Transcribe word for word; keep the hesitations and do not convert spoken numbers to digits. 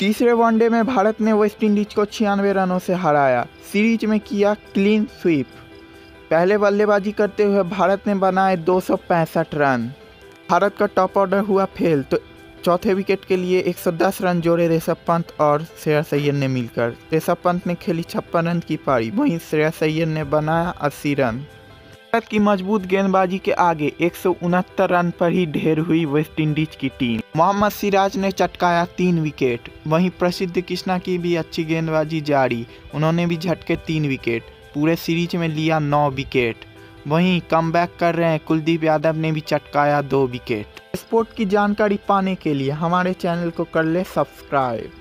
तीसरे वनडे में भारत ने वेस्टइंडीज को छियानवे रनों से हराया। सीरीज में किया क्लीन स्वीप। पहले बल्लेबाजी करते हुए भारत ने बनाए दो सौ पैंसठ रन। भारत का टॉप ऑर्डर हुआ फेल, तो चौथे विकेट के लिए एक सौ दस रन जोड़े ऋषभ पंत और श्रेयस अय्यर ने मिलकर। ऋषभ पंत ने खेली छप्पन रन की पारी, वहीं श्रेयस अय्यर ने बनाया अस्सी रन। भारत की मजबूत गेंदबाजी के आगे एक सौ उनहत्तर रन पर ही ढेर हुई वेस्टइंडीज की टीम। मोहम्मद सिराज ने चटकाया तीन विकेट। वहीं प्रसिद्ध कृष्णा की भी अच्छी गेंदबाजी जारी, उन्होंने भी झटके तीन विकेट। पूरे सीरीज में लिया नौ विकेट। वहीं कमबैक कर रहे हैं कुलदीप यादव ने भी चटकाया दो विकेट। स्पोर्ट की जानकारी पाने के लिए हमारे चैनल को कर ले सब्सक्राइब।